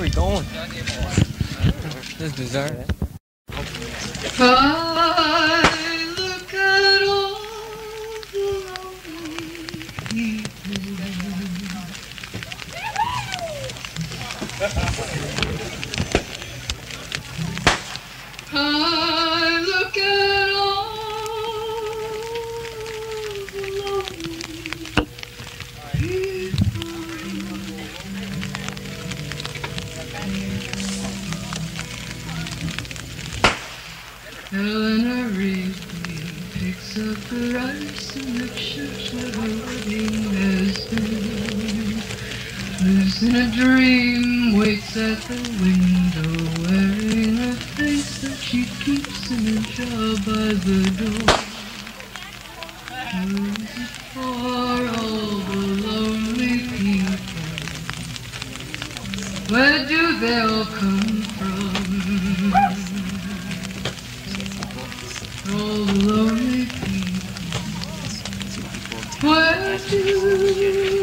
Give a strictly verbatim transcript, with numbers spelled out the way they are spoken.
we going? This is bizarre. I look at all the lonely people. I look at all the lonely people. Eleanor Rigby picks up her rice and makes sure that her wedding has been. Lives in a dream, waits at the window, wearing a face that she keeps in a jar by the door. Who's it for all the lonely people? Where do they all come from? All the lonely people. Where do